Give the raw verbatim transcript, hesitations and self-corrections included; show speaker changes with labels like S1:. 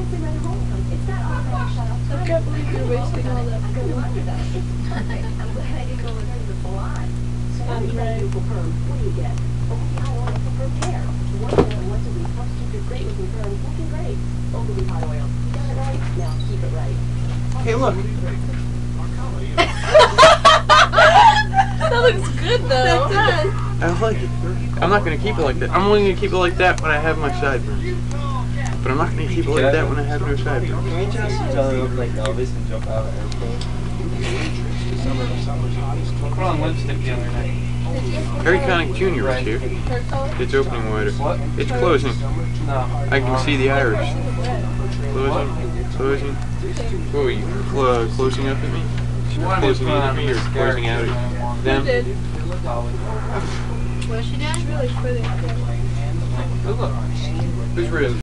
S1: I can't believe you're wasting all that food.
S2: I'm glad I didn't go with her to the salon. So
S1: I'm right.
S2: What do you get? Overly hot oil for perm hair. One oil once a week helps keep your great looking perm looking great. Overly hot oil. You got it right? Now keep it right.
S3: Hey, look.
S1: That looks good though.
S3: I like it. I'm not going to keep it like that. I'm only going to keep it like that when I have my sideburns. But I'm not going to keep it like that when I have no sideburns.
S4: Can we just each other look like Elvis and jump out of airplane?
S5: I put on lipstick the other night.
S3: Harry Connick Junior was here. It's opening wider.
S5: What?
S3: It's closing.
S5: No.
S3: I can see the iris. Closing, closing. Whoa, you cl closing up at me?
S5: She wanted me to
S3: Closing
S5: put
S3: in
S5: on
S3: at me or
S5: mascara.
S3: closing out at them?
S1: did.
S5: Probably.
S1: What's she doing? It's really pretty.
S3: Good look. Who's really?